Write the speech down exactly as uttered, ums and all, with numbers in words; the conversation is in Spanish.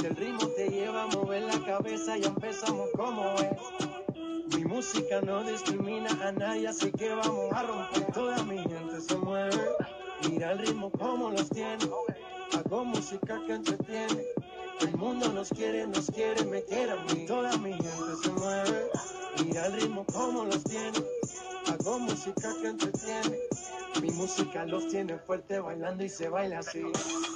Si el ritmo te lleva a mover la cabeza, ya empezamos como es. Mi música no discrimina a nadie, así que vamos a romper. Toda mi gente se mueve, mira el ritmo como los tiene. Hago música que entretiene. El mundo nos quiere, nos quiere, me quiere a mí. Toda mi gente se mueve, mira el ritmo como los tiene. Hago música que entretiene. Mi música los tiene fuerte bailando y se baila así.